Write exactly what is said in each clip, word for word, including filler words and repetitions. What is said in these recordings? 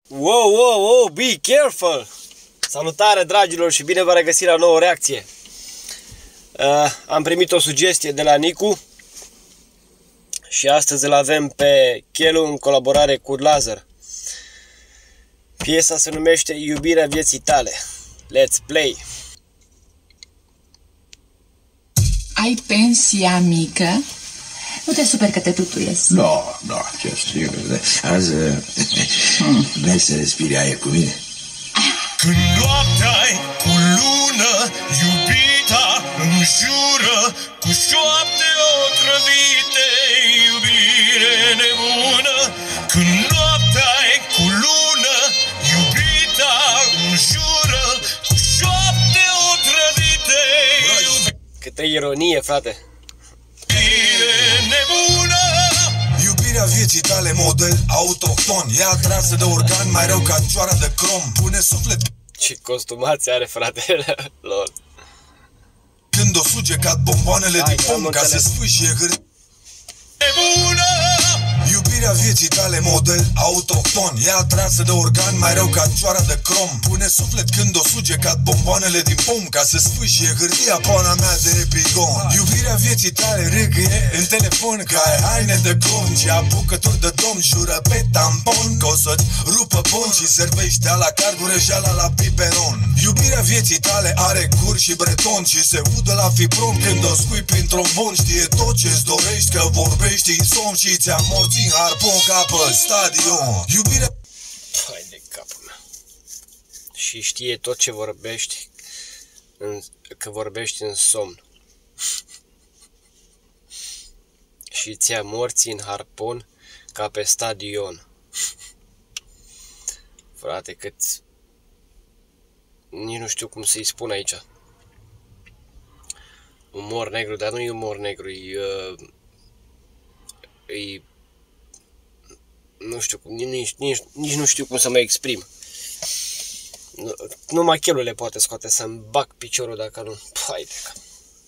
Wow, wow, wow, be careful! Salutare, dragilor, și bine v-am regăsit la nouă reacție. Uh, am primit o sugestie de la Nicu și astăzi îl avem pe Chelu în colaborare cu Lazar. Piesa se numește Iubirea vieții tale. Let's play! Ai pensia mică? Nu te super că te tutuiesc. Nu, no, nu, no, ce știu. Azi hmm. vrei să respiri aer cu mine? Când noaptea-i cu lună, iubita înjură cu șoapte otrăvite, iubire nebună. Când noaptea-i cu lună, iubita înjură cu șoapte otrăvite, iubire. Câtă ironie, frate! Nebună. Iubirea vieții tale, model autohton, e atrasă de organ mai rău ca cioara de crom. Pune suflet. Ce costumație are, frate! Lol. Când o suge ca bomboanele din pom, ca să sfâșie hârtie. Nebună. Iubirea vieții tale, model autohton, e atrasă de organ mai rău ca cioara de crom. Pune suflet când o suge ca bomboanele din pom, ca să sfâșie hârtia pana mea de epigon. Iubirea vieții tale râgâie în telefon ca ai haine de con, și apucături de domn jură pe tampon că o să-ți rupă bon și servește a la cargurejeala la biberon. Iubirea vieții tale are cur și breton și se udă la fibron când o scui prin trombon. Știe tot ce-ți dorești, că vorbești în somn și ți amorți în harpon ca pe stadion. Iubirea... Hai de capul meu. Și știe tot ce vorbești în, că vorbești în somn. Și ți-a morții în harpon ca pe stadion. Frate, cât... Nici nu știu cum să-i spun aici. Umor negru, dar nu e umor negru, e... e nu știu cum, nici, nici, nici nu știu cum să mă exprim. Nu, numai Chelu le poate scoate să-mi bag piciorul dacă nu. Hai de cap.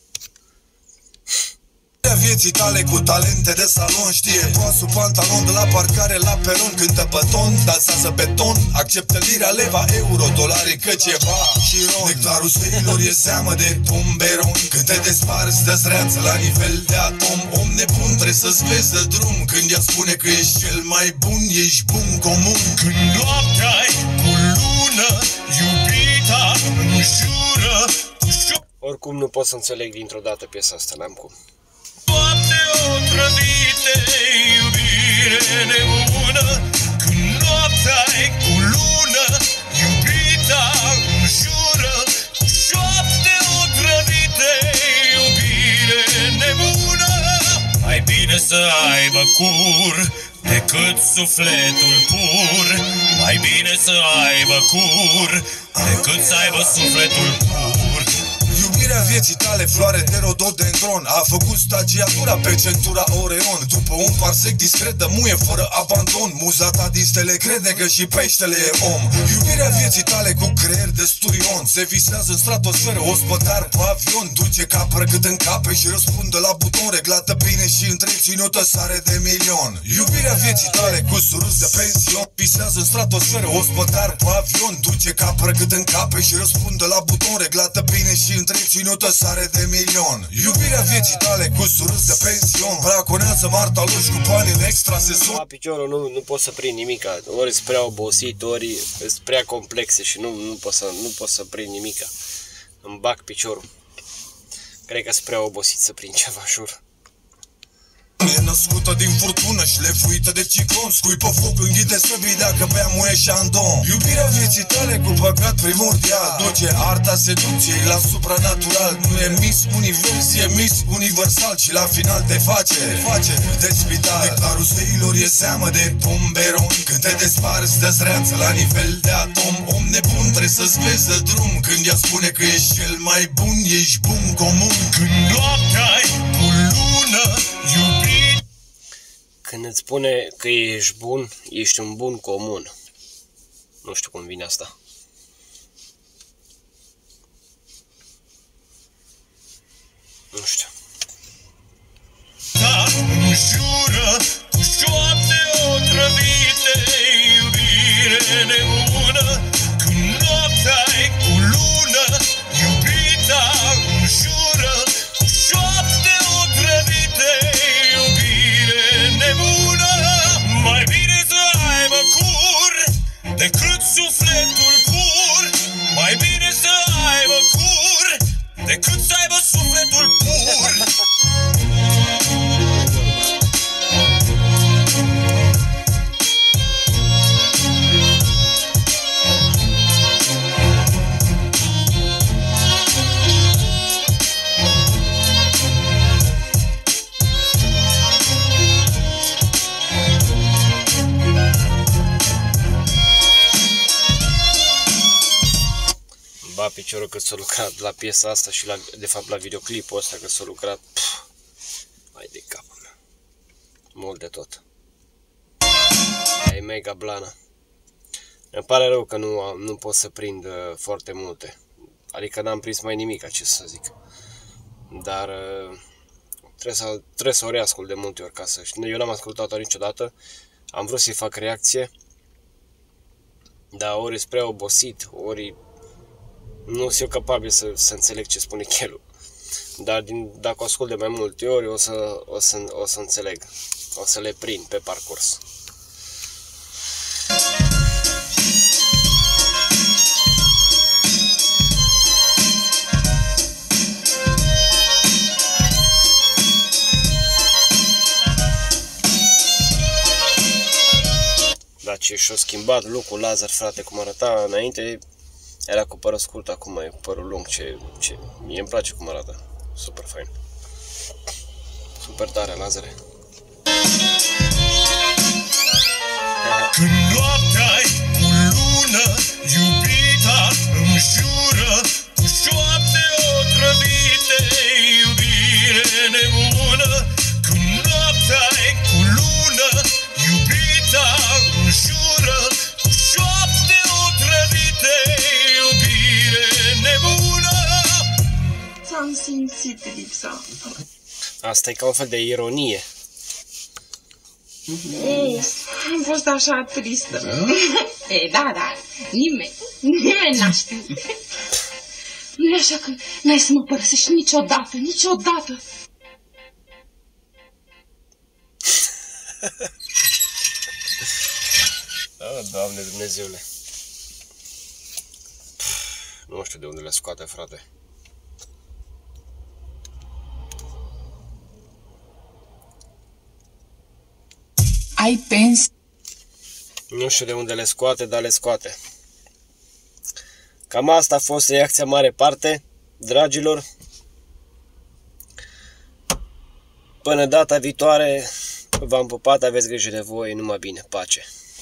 Vieții tale cu talente de salon, știe poasul pantalon de la parcare la peron. Cântă pe ton, dansează beton, acceptă lira, leva, euro, dolari, că ceva și ron. Nectarul seilor e seamă de tomberon. Când te desparți, dă zreață la nivel de atom. Om nebun, trebuie să-ți vezi de drum. Când ea spune că ești cel mai bun, ești bun comun. Când noaptea-i cu lună, iubita înjură cu șoc. Oricum nu pot să înțeleg dintr-o dată piesa asta, n-am cum. Toate otrăvite, iubire nebună. Când noaptea-i cu lună, iubita înjură cu șoapte otrăvite, iubire nebună. Mai bine să aibă cur decât sufletul pur. Mai bine să aibă cur decât să aibă sufletul pur. Iubirea vieții tale, floare de rododendron, a făcut stagiatura pe centura Oreon. După un parsec discret de muie fără abandon, muza ta din stele crede că și peștele e om. Iubirea vieții tale cu creier de sturion, se visează în stratosferă, ospătar pe avion. Duce capră cât în cape și răspunde la buton, reglată bine și întreținută sare de milion. Iubirea vieții tale cu surus de pension, visează în stratosferă, ospătar pe avion. Duce capră cât în cape și răspunde la buton, reglată bine și întreținută sare de milion. Iubirea vieții tale cu surâs de pension, braconează Marta Luș cu bani în extra sezon. La piciorul nu, nu pot să prind nimica. Ori sunt prea obosit, ori sunt prea complexe și nu, nu, pot să, nu pot să prind nimica. Îmi bag piciorul. Cred că sunt prea obosit să prind ceva, jur. E născută din furtună și lefuită de ciclon. Scui pe foc, înghite să vii dacă bea muie șandon. Iubirea vieții tale cu păcat primordial, duce arta seducției la supranatural. Nu e Miss Univers, e Miss Universal și la final te face, face de spital. Nectarul seilor e seamă de tomberon. Când te desparți, dă zreață la nivel de atom. Om nebun, trebuie să-ți vezi de drum. Când ea spune că ești cel mai bun, ești bun comun. Când noaptea-i cu lună, iubire. Când îți spune că ești bun, ești un bun comun. Nu știu cum vine asta. Nu știu. Da, înjură cu șoapte otrăvite, iubire piciorul cât s-a lucrat la piesa asta și la, de fapt la videoclipul ăsta că s-a lucrat. Pf, mai de capul meu. Mult de tot. E mega blană. Îmi pare rău că nu, am, nu pot să prind uh, foarte multe. Adică n-am prins mai nimic, ce să zic. Dar uh, trebuie, să, trebuie să o reascult de multe ori ca să știu. Eu n-am ascultat-o niciodată. Am vrut să-i fac reacție. Dar ori spre obosit, ori nu sunt eu capabil să, să înțeleg ce spune Chelu. Dar din, dacă o ascult de mai multe ori, o să, o, să, o să înțeleg. O să le prind pe parcurs. Dar ce și-a schimbat look-ul Lazar, frate, cum arăta înainte, era cu părul scurt, acum e cu părul lung, ce, ce, mie îmi place cum arată, super fain, super tare, Lazare. Când noaptea-i cu lună, iubita îmi jură cu șoapte otrăvite, iubire nebună. Când noaptea-i cu lună, iubita îmi jură cu șoapte otrăvite, iubire nebună. Ți-am simțit lipsa. Asta e ca un fel de ironie. Ei, am fost așa tristă. Ei, da, da, nimeni, nimeni n-a știut. Nu e așa că n-ai să mă părăsești niciodată, niciodată. Oh, Doamne Dumnezeule. Nu știu de unde le scoate, frate. Ai pens... Nu știu de unde le scoate, dar le scoate. Cam asta a fost reacția mare parte, dragilor. Până data viitoare, v-am pupat, aveți grijă de voi, numai bine, pace.